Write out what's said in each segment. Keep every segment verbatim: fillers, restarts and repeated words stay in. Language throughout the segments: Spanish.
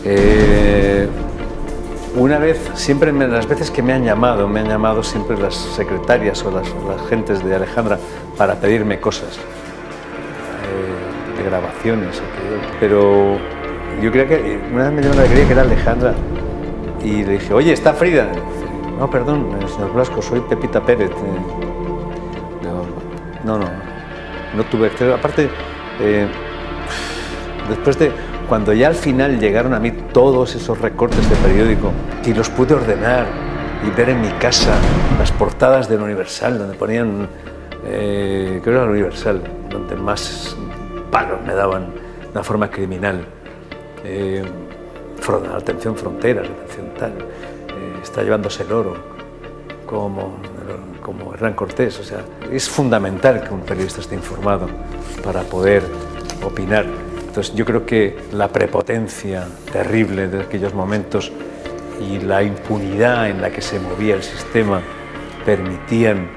Eh, una vez, siempre me, las veces que me han llamado, me han llamado siempre las secretarias o las, las gentes de Alejandra para pedirme cosas, eh, de grabaciones, pero yo creía que, una vez me llamaron, creía que era Alejandra y le dije, oye, ¿está Frida? No, perdón, señor Blasco, soy Pepita Pérez. No, no, no tuve acceso. Aparte, eh, después de, cuando ya al final llegaron a mí todos esos recortes de periódico y los pude ordenar y ver en mi casa las portadas del Universal, donde ponían, eh, creo que era el Universal, donde más palos me daban de una forma criminal. Eh, atención fronteras, atención tal, eh, está llevándose el oro, como, como Hernán Cortés. O sea, es fundamental que un periodista esté informado para poder opinar. Entonces yo creo que la prepotencia terrible de aquellos momentos y la impunidad en la que se movía el sistema permitían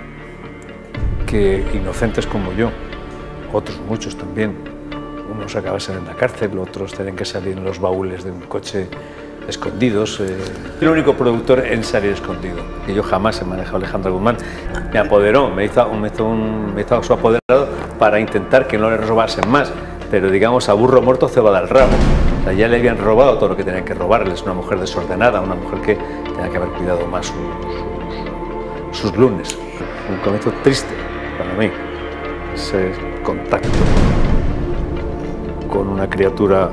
que inocentes como yo, otros muchos también, unos acabasen en la cárcel, otros tenían que salir en los baúles de un coche escondidos. Eh, el único productor en salir escondido. Y yo jamás he manejado a Alejandra Guzmán. Me apoderó, me hizo, me hizo, un, me hizo su apoderado para intentar que no le robasen más. Pero digamos, a burro muerto cebada al rabo. O sea, ya le habían robado todo lo que tenían que robarles. Una mujer desordenada, una mujer que tenía que haber cuidado más sus, sus, sus lunes. Un comienzo triste para mí, ese contacto con una criatura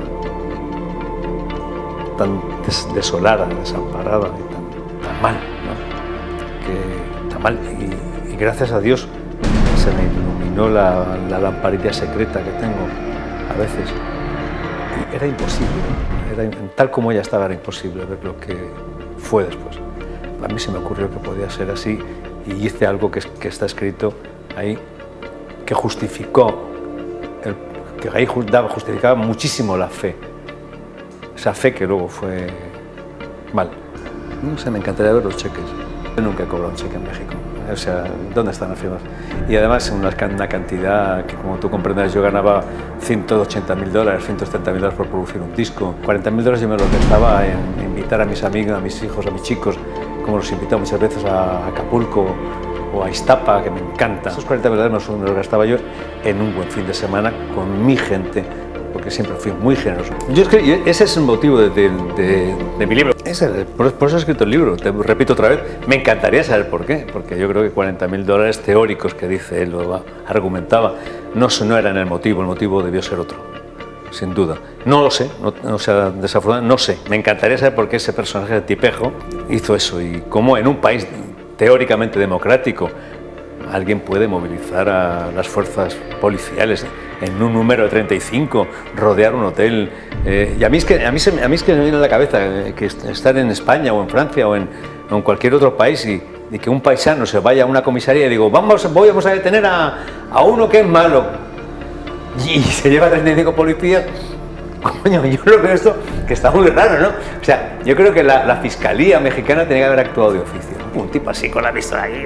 tan des desolada, desamparada y tan, tan mal, ¿no? Que, tan mal. Y, y gracias a Dios se me iluminó la, la lamparilla secreta que tengo a veces. Y era imposible, ¿no? Era, tal como ella estaba, era imposible ver lo que fue después. A mí se me ocurrió que podía ser así y hice algo que, que está escrito ahí, que justificó el que ahí justificaba muchísimo la fe, esa fe que luego fue mal. No sé, me encantaría ver los cheques. Yo nunca he cobrado un cheque en México, o sea, ¿dónde están las firmas? Y además una, una cantidad que, como tú comprendes, yo ganaba ciento ochenta mil dólares, ciento setenta mil dólares por producir un disco. cuarenta mil dólares yo me lo gastaba en invitar a mis amigos, a mis hijos, a mis chicos, como los he invitado muchas veces a Acapulco o a Iztapa, que me encanta. Esos cuarenta mil dólares me los gastaba yo en un buen fin de semana con mi gente, porque siempre fui muy generoso. Yo es que ese es el motivo de, de, de, de mi libro. Ese, por, por eso he escrito el libro, te repito otra vez. Me encantaría saber por qué, porque yo creo que cuarenta mil dólares teóricos que dice él, lo argumentaba, no, no eran el motivo, el motivo debió ser otro, sin duda. No lo sé, no, o sea, desafortunadamente no sé. Me encantaría saber por qué ese personaje de Tipejo hizo eso y cómo en un país teóricamente democrático alguien puede movilizar a las fuerzas policiales en un número de treinta y cinco, rodear un hotel. Eh, y a mí, es que, a, mí se, a mí es que me viene a la cabeza que estar en España o en Francia o en, o en cualquier otro país y, y que un paisano se vaya a una comisaría y digo, vamos, voy, vamos a detener a, a uno que es malo. Y se lleva a treinta y cinco policías. Coño, yo lo veo esto que está muy raro, ¿no? O sea, yo creo que la, la Fiscalía mexicana tenía que haber actuado de oficio. Un tipo así con la pistola ahí.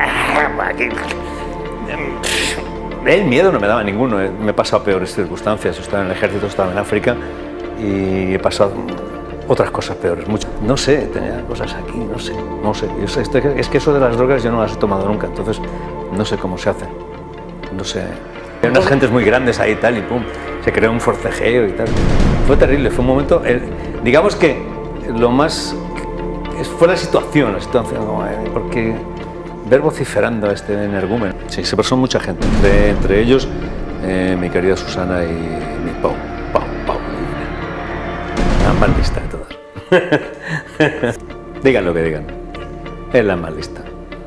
El miedo no me daba ninguno. Me he pasado peores circunstancias. Estaba en el ejército, estaba en África y he pasado otras cosas peores. Mucho. No sé, tenía cosas aquí, no sé, no sé. Es que eso de las drogas yo no las he tomado nunca, entonces no sé cómo se hace. No sé. Hay unas gentes muy grandes ahí y tal, y pum, se creó un forcejeo y tal. Fue terrible, fue un momento, el, digamos que lo más, fue la situación, la situación, porque ver vociferando a este energúmeno. Sí, se pasó mucha gente, entre, entre ellos eh, mi querida Susana y mi Pau, Pau, Pau. La más lista de todas. Digan lo que digan, es la más lista.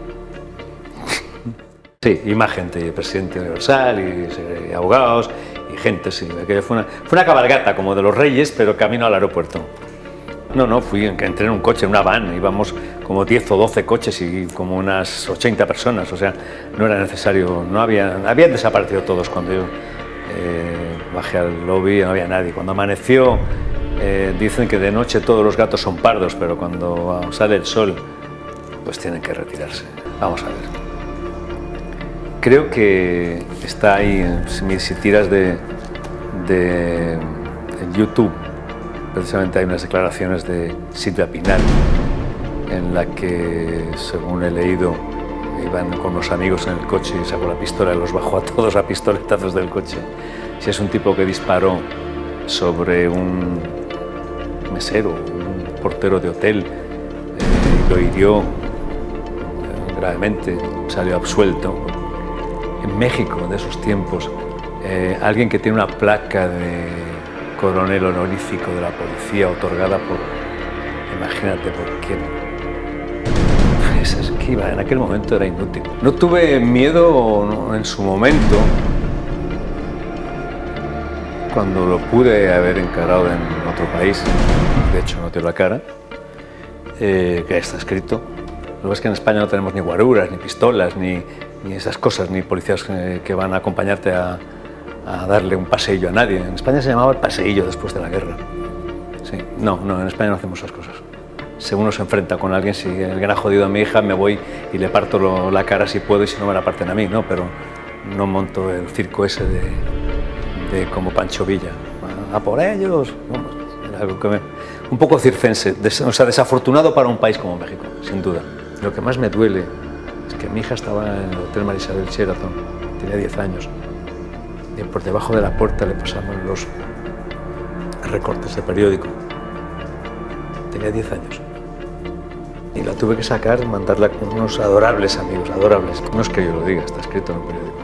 Sí, y más gente, y el presidente universal, y, y abogados, y gente, sí. Aquello fue una, fue una cabalgata como de los Reyes, pero camino al aeropuerto. No, no, fui, entré en un coche, en una van, íbamos como diez o doce coches y como unas ochenta personas, o sea, no era necesario, no había, habían desaparecido todos cuando yo eh, bajé al lobby, no había nadie. Cuando amaneció, eh, dicen que de noche todos los gatos son pardos, pero cuando sale el sol, pues tienen que retirarse. Vamos a ver. Creo que está ahí, si tiras de, de, de YouTube, precisamente hay unas declaraciones de Silvia Pinal en la que, según he leído, iban con los amigos en el coche y sacó la pistola y los bajó a todos a pistoletazos del coche. Si es un tipo que disparó sobre un mesero, un portero de hotel, eh, lo hirió eh, gravemente, salió absuelto. En México, de esos tiempos, eh, alguien que tiene una placa de coronel honorífico de la policía otorgada por, imagínate por quién. Esa esquiva en aquel momento era inútil. No tuve miedo no, en su momento, cuando lo pude haber encarado en otro país, de hecho no te la cara, eh, que está escrito. Lo que es que en España no tenemos ni guaruras, ni pistolas, ni, ni esas cosas, ni policías que, que van a acompañarte a, a darle un paseillo a nadie. En España se llamaba el paseillo después de la guerra. Sí. No, no, en España no hacemos esas cosas. Si uno se enfrenta con alguien, si alguien ha jodido a mi hija, me voy y le parto lo, la cara si puedo y si no me la parten a mí, ¿no? Pero no monto el circo ese de, de como Pancho Villa. ¡A por ellos! Bueno, era algo que me, un poco circense, des, o sea, desafortunado para un país como México, sin duda. Lo que más me duele es que mi hija estaba en el Hotel Marisabel Sheraton, tenía diez años, y por debajo de la puerta le pasaban los recortes de periódico. Tenía diez años. Y la tuve que sacar, mandarla con unos adorables amigos, adorables. No es que yo lo diga, está escrito en un periódico.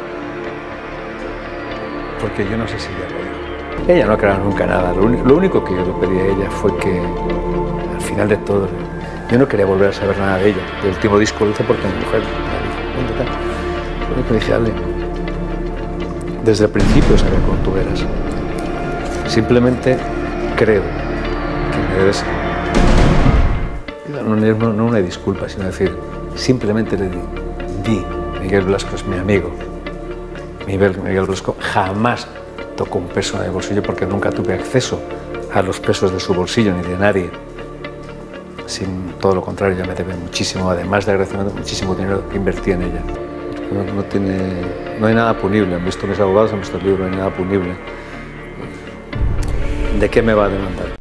Porque yo no sé si ella lo dijo. Ella no aclaró nunca nada. Lo, lo único que yo le pedí a ella fue que, al final de todo, yo no quería volver a saber nada de ella. El último disco lo hice porque mi mujer me dijo, ¿dónde está? Lo único que dije, Ale, desde el principio sabía cómo tú eras. Simplemente creo que me debes... No, no, no una disculpa, sino decir, simplemente le di, di, Miguel Blasco es mi amigo. Miguel, Miguel Blasco jamás tocó un peso en el bolsillo porque nunca tuve acceso a los pesos de su bolsillo ni de nadie. Sin todo lo contrario, ella me debe muchísimo, además de agradecimiento, muchísimo dinero que invertí en ella. No, no, tiene, no hay nada punible, han visto mis abogados, han visto el libro, no hay nada punible. ¿De qué me va a demandar?